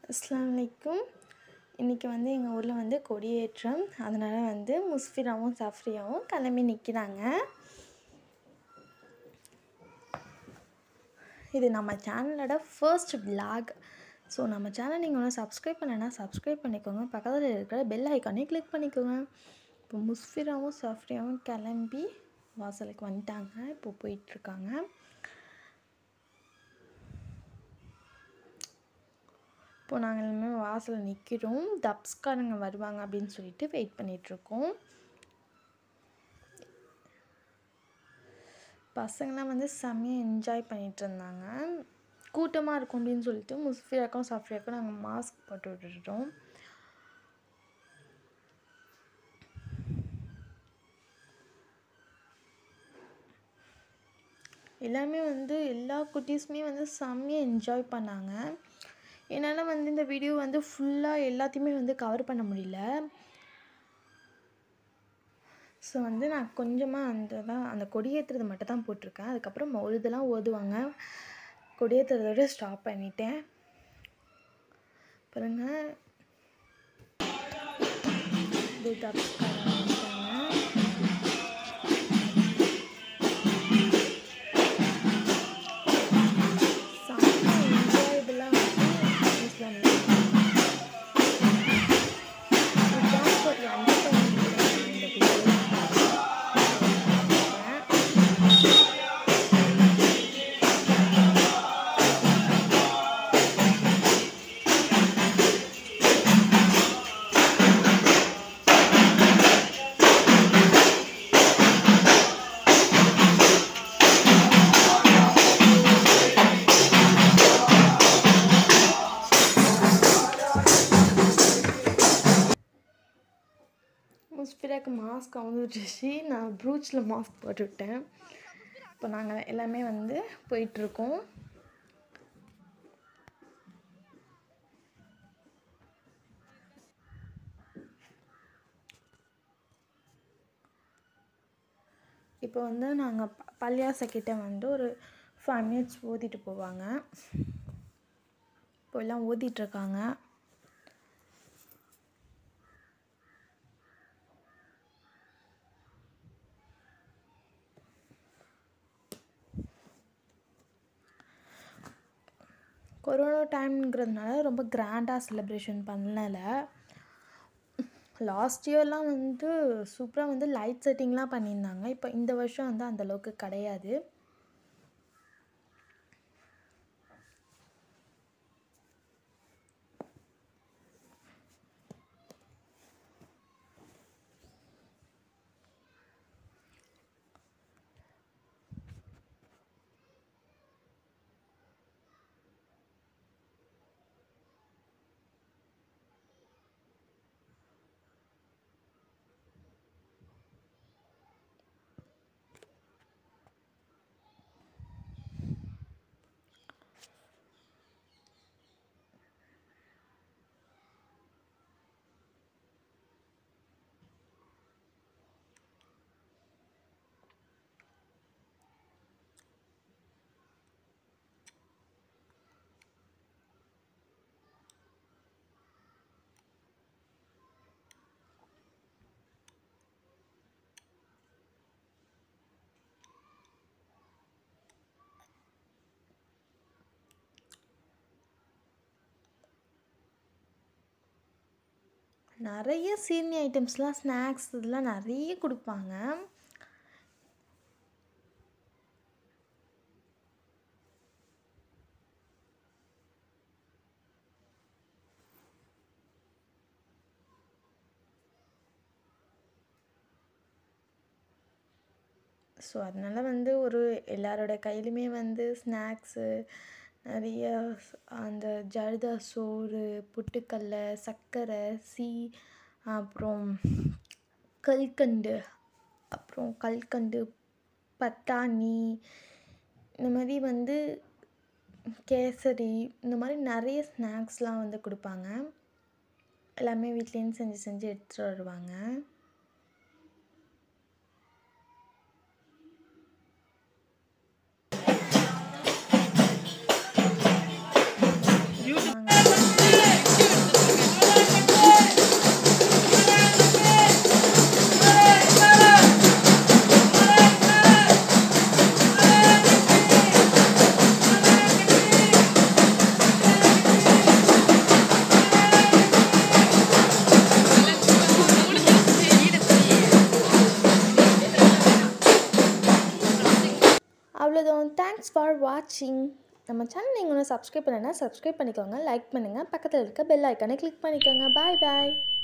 Assalamu alaikum. இன்றைக்கி வந்து எங்கள் ஊரில் வந்து கொடியேற்றம். அதனால் வந்து முஸ்ஃபிராவும் சஃப்ரியாவும் கிளம்பி நிற்கிறாங்க. இது நம்ம சேனலோட ஃபர்ஸ்ட் vlog. ஸோ நம்ம சேனல் நீங்கள் ஒன்றும் சப்ஸ்கிரைப் பண்ணலைன்னா சப்ஸ்கிரைப் பண்ணிக்கோங்க. பக்கத்தில் இருக்கிற பெல் ஐக்கானே கிளிக் பண்ணிக்கோங்க. இப்போ முஸ்ஃபிராவும் சஃப்ரியாவும் கிளம்பி வாசலுக்கு வந்துட்டாங்க. இப்போ போயிட்டுருக்காங்க. இப்போ நாங்கள் எல்லாமே வாசலில் நிற்கிறோம். தப்ஸ்காரங்க வருவாங்க அப்படின்னு சொல்லிட்டு வெயிட் பண்ணிகிட்ருக்கோம். பசங்களாம் வந்து செம்மையாக என்ஜாய் பண்ணிகிட்டு இருந்தாங்க. கூட்டமாக இருக்கும் அப்படின்னு சொல்லிட்டு முஸ்ஃபிராக்கும் சஃப்ரியாக்கும் நாங்கள் மாஸ்க் போட்டு விட்டுட்டோம். எல்லாமே வந்து எல்லா குட்டீஸுமே வந்து செம்மையாக என்ஜாய் பண்ணாங்க. என்னால் வந்து இந்த வீடியோ வந்து ஃபுல்லாக எல்லாத்தையுமே வந்து கவர் பண்ண முடியல. ஸோ வந்து நான் கொஞ்சமாக அந்த கொடியேற்றுறது மட்டும் தான் போட்டிருக்கேன். அதுக்கப்புறம் மௌலிதெல்லாம் ஓதுவாங்க. கொடியேற்றுறதோட ஸ்டாப் பண்ணிட்டேன். பாருங்க, முஸ்ஃபிராக்கு மாஸ்க் வந்துடுச்சு. நான் ப்ரூச்சில் மாஸ்க் போட்டுவிட்டேன். இப்போ நாங்கள் எல்லாமே வந்து போயிட்டுருக்கோம். இப்போ வந்து நாங்கள் பள்ளியாசக்கிட்ட வந்து ஒரு 5 minutes ஓதிட்டு போவாங்க. இப்போ எல்லாம் ஓதிட்டுருக்காங்க. கொரோனா டைம்ங்கிறதுனால ரொம்ப கிராண்டாக செலிப்ரேஷன் பண்ணல. லாஸ்ட் இயர்லாம் வந்து சூப்பராக வந்து லைட் செட்டிங்லாம் பண்ணியிருந்தாங்க. இப்போ இந்த வருஷம் வந்து அந்தளவுக்கு கிடையாது. நிறைய சீனி ஐட்டம்ஸ்லாம் ஸ்நாக்ஸ் இதெல்லாம் நிறைய கொடுப்பாங்க. ஸோ அதனால் வந்து எல்லாரோட கையிலுமே வந்து ஸ்நாக்ஸு நிறைய அந்த ஜர்தா சோறு, புட்டுக்கல்லை, சர்க்கரை, அப்புறம் கல்கண்டு, பட்டாணி, இந்த மாதிரி வந்து கேசரி, இந்த மாதிரி நிறைய ஸ்நாக்ஸ்லாம் வந்து கொடுப்பாங்க. எல்லாமே வீட்லேருந்து செஞ்சு எடுத்துகிட்டு வருவாங்க. அவ்வளோதான். தேங்க்ஸ் ஃபார் வாட்சிங். நம்ம சேனல் நீங்கள் ஒன்றும் சப்ஸ்கிரைப் பண்ணலைன்னா சப்ஸ்கிரைப் பண்ணிக்கோங்க, லைக் பண்ணுங்கள், பக்கத்தில் இருக்க பெல் ஐக்கானை கிளிக் பண்ணிக்கோங்க. பாய் பாய்.